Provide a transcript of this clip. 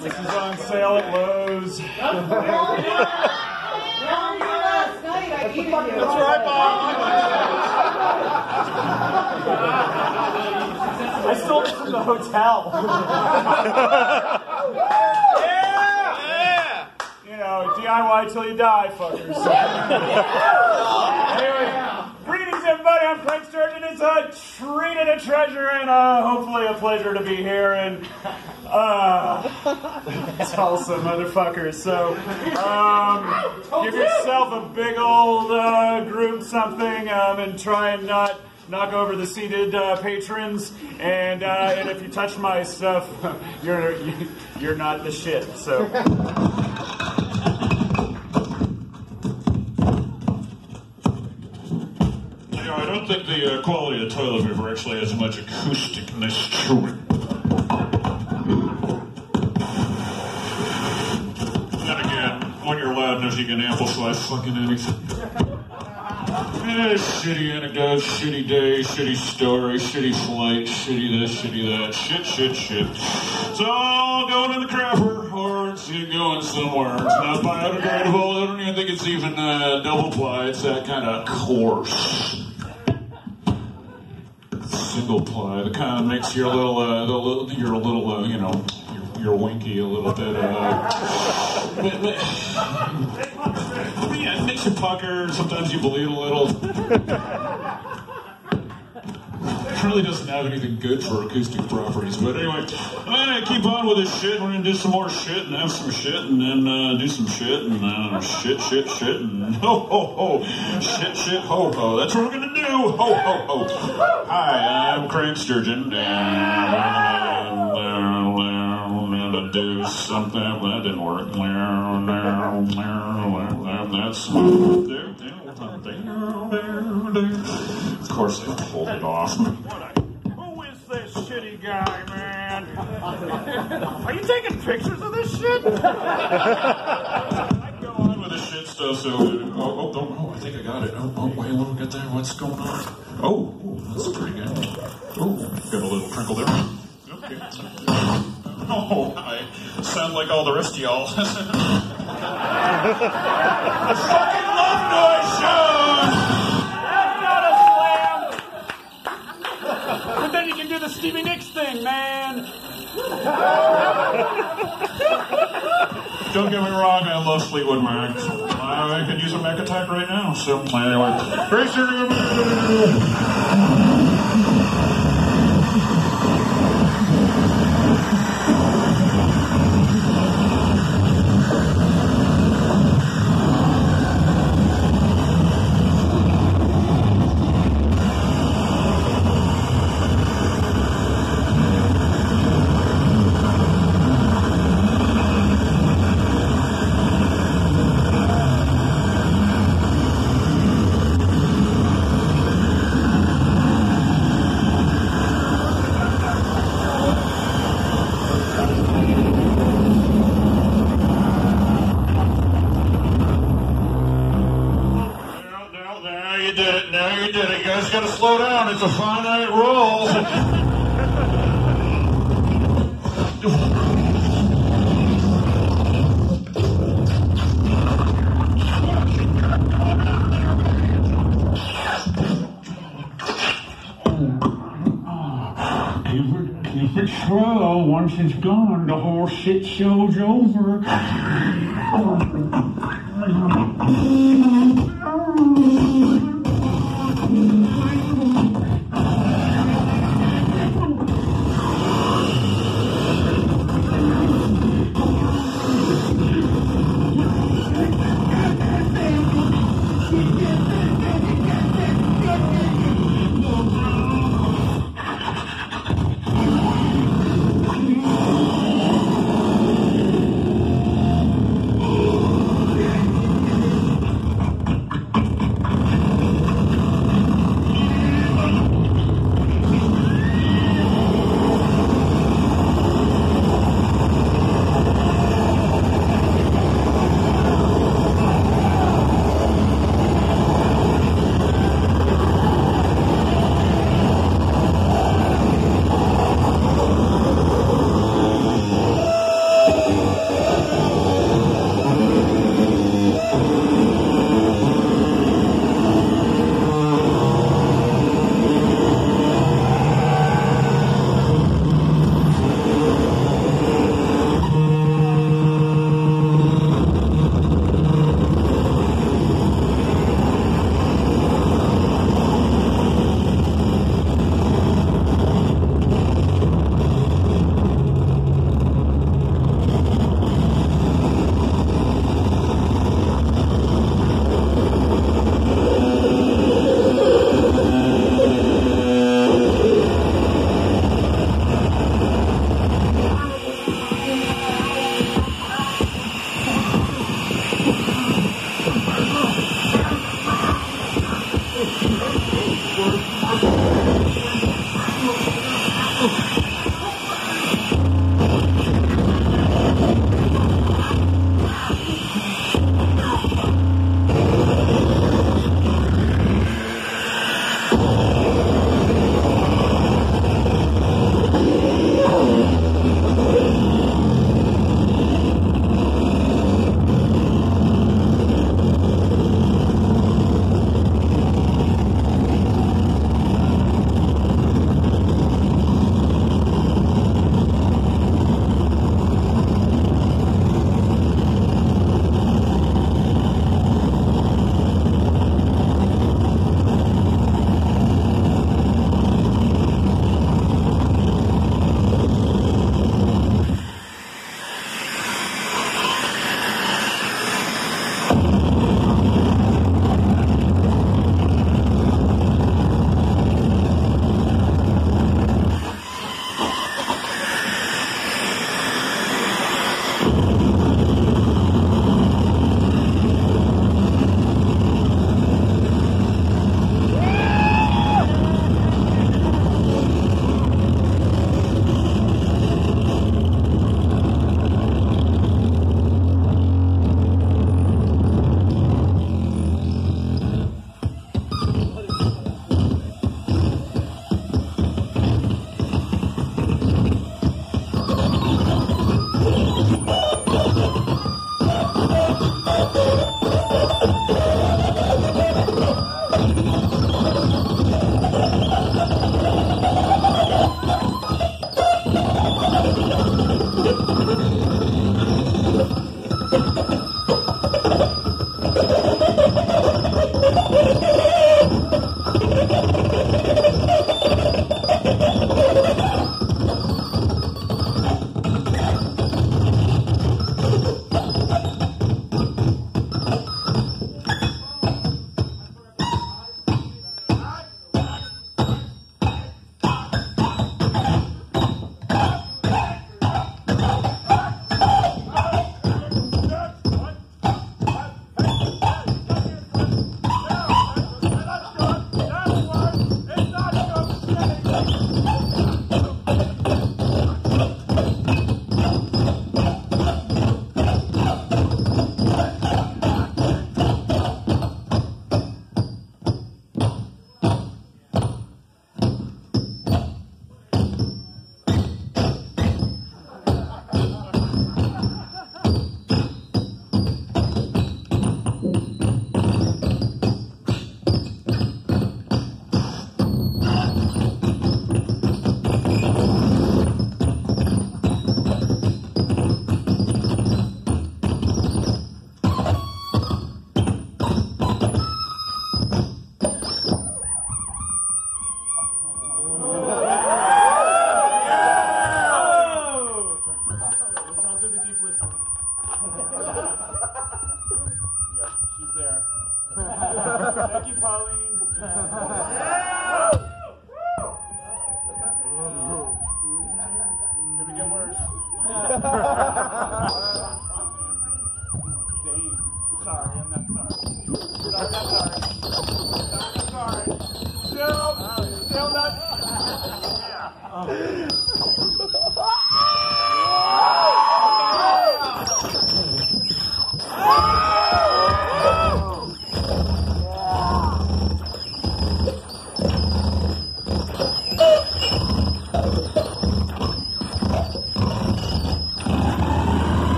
This is on sale at Lowe's. That's right, Bob. I stole it from the hotel. Yeah! You know, DIY till you die, fuckers. Anyway, greetings, everybody. I'm Frank Sturgeon. It's a treat and a treasure and hopefully a pleasure to be here in Tulsa, motherfuckers. So, give yourself a big old group something and try and not knock over the seated patrons. And if you touch my stuff, you're not the shit. So. I don't think the quality of the toilet paper actually has much acousticness to it. Then again, when you're loud enough, you can amplify fucking anything. Shitty anecdote, shitty day, shitty story, shitty flight, shitty this, shitty that, shit. It's all going in the crapper, or it's going somewhere. It's not biodegradable. I don't even think it's even double ply. It's that kind of coarse. Single ply, the kind of makes your little, you know, your winky a little bit, yeah, it makes you pucker, sometimes you bleed a little. It really doesn't have anything good for acoustic properties, but anyway, keep on with this shit. We're gonna do some more shit and have some shit and then do some shit and shit and ho, shit, ho. That's what we're gonna do, ho. Hi, I'm Frank Sturgeon, and I'm gonna do something that didn't work. That's of course they pulled it off. Who is this shitty guy, man? Are you taking pictures of this shit? I go on with this shit stuff, so I think I got it. Wait, let me get there. What's going on? Oh, that's pretty good. Oh, got a little crinkle there. Okay. Oh, I sound like all the rest of y'all. I fucking love noise shows! But then you can do the Stevie Nicks thing, man. Don't get me wrong, I love Fleetwood Mac. I could use a Mac attack right now, so anyway. Now you did it. You guys gotta slow down. It's a finite roll. Keep it slow. Once it's gone, the whole shit show's over. Yeah, she's there. Thank you, Pauline.